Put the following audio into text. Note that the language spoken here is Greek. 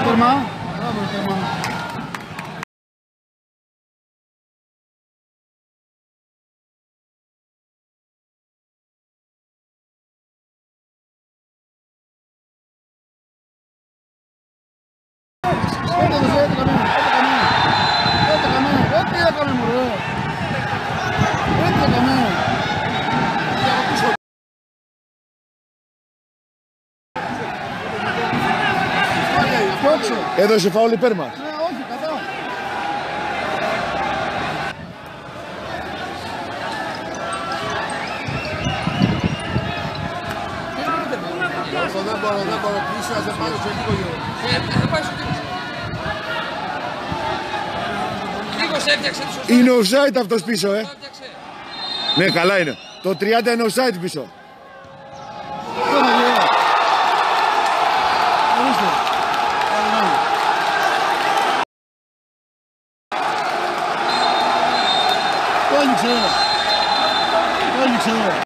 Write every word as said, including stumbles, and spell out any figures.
τέρμα. Μπράβο, τέρμα. Έτσι έκαμε, έτσι έκαμε, έτσι έκαμε μωρέ. Έτσι έκαμε. Έδωσε φάουλ υπέρ μας. Ναι, όχι, κατά. Δεν μπορώ, δεν μπορώ. Πίσω, σε πάνω σε λίγο γύρω. Θα πάει στο τέλος. Λίγος έφτιαξε το σωστό. Είναι offside αυτός πίσω, ε. Το έφτιαξε. Ναι, καλά είναι. Το τριάντα είναι offside πίσω. Ορίστε. Το άνοιξε. Το άνοιξε.